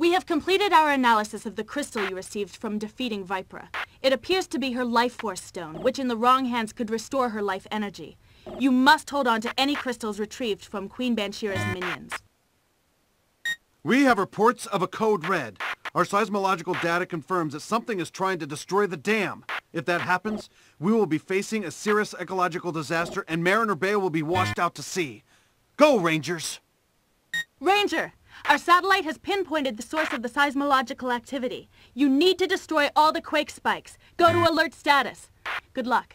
We have completed our analysis of the crystal you received from defeating Vipera. It appears to be her life force stone, which in the wrong hands could restore her life energy. You must hold on to any crystals retrieved from Queen Bansheera's minions. We have reports of a code red. Our seismological data confirms that something is trying to destroy the dam. If that happens, we will be facing a serious ecological disaster and Mariner Bay will be washed out to sea. Go, Rangers! Ranger! Our satellite has pinpointed the source of the seismological activity. You need to destroy all the quake spikes. Go to alert status. Good luck.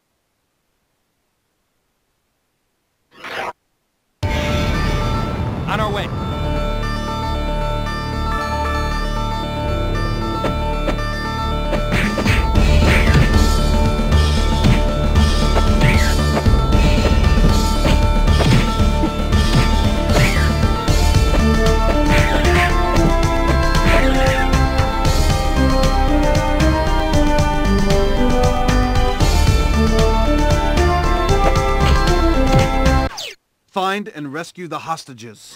On our way. Find and rescue the hostages.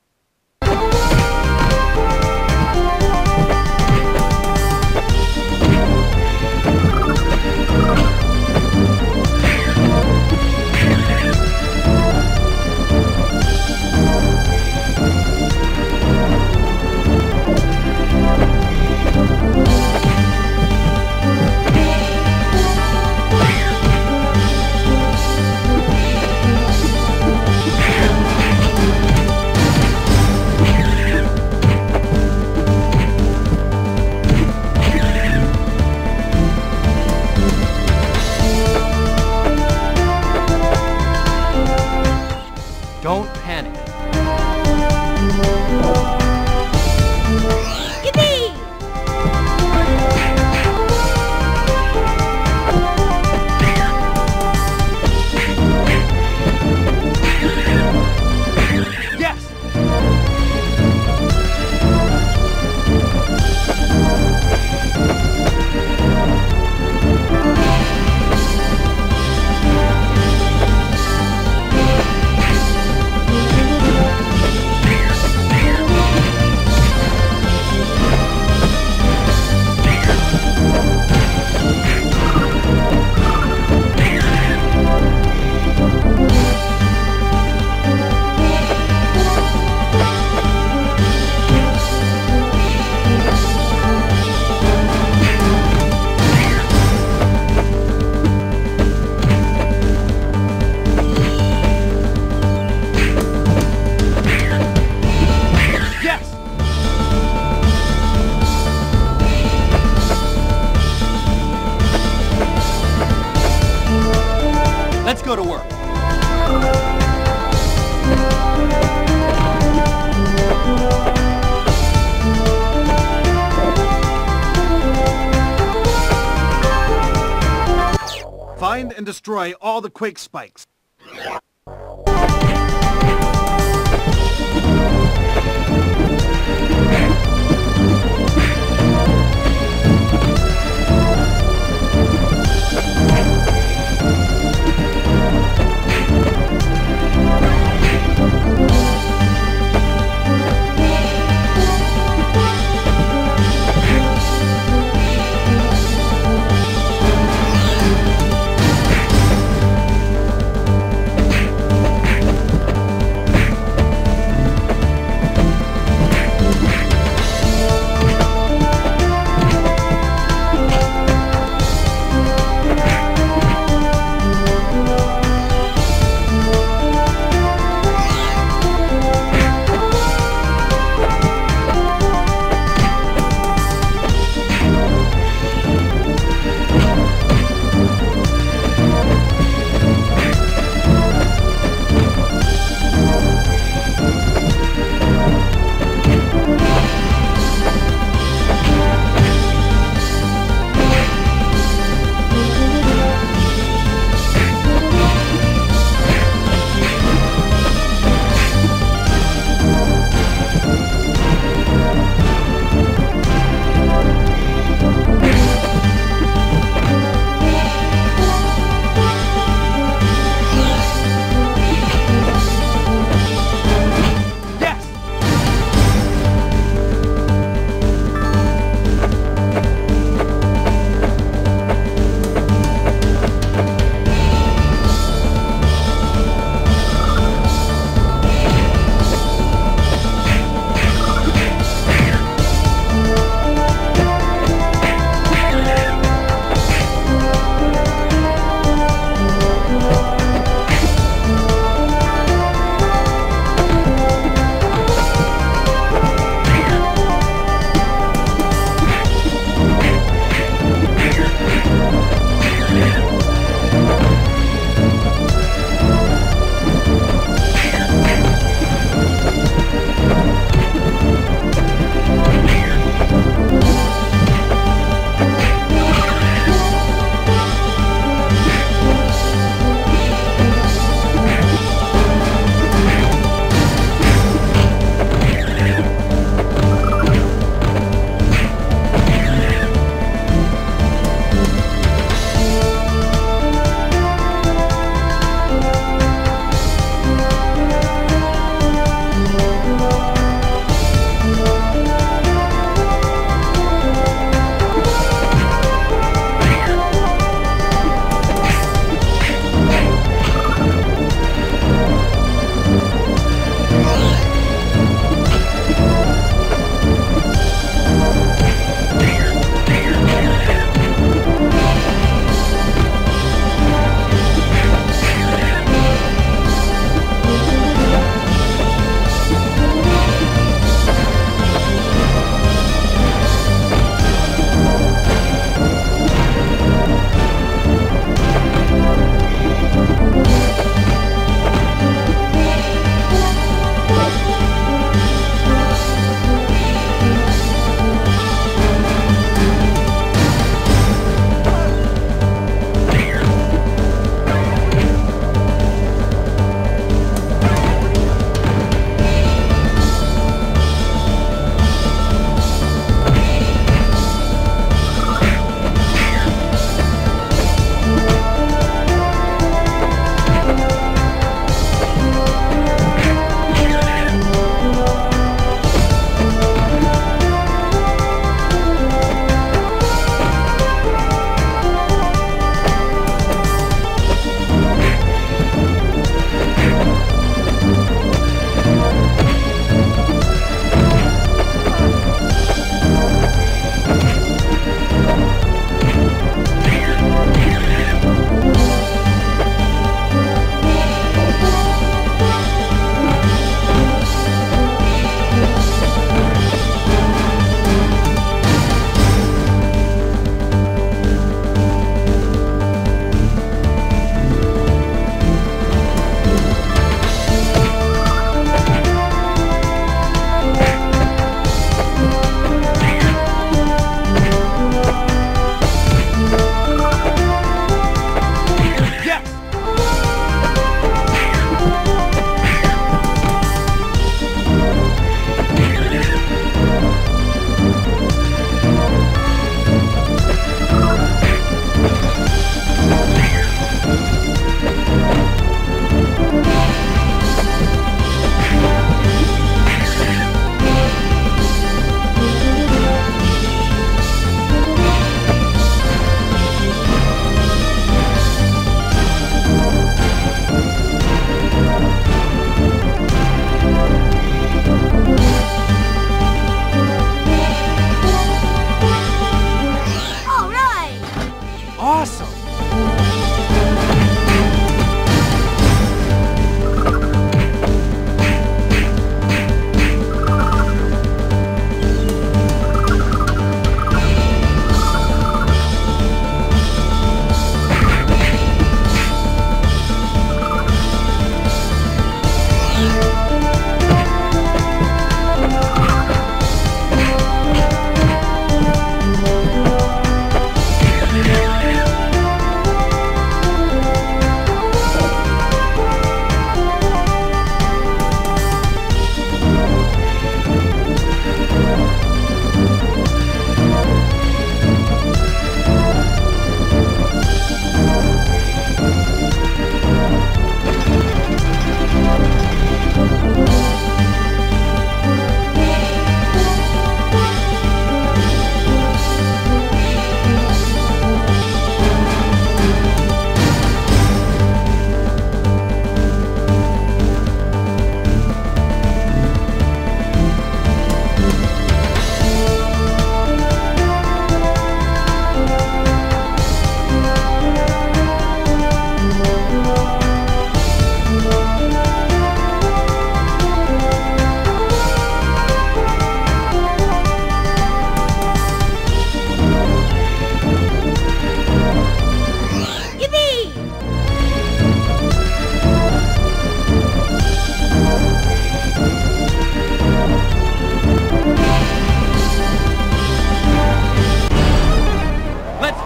Don't panic. Yippee! Yes! Let's go to work. Find and destroy all the quake spikes.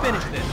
finish this.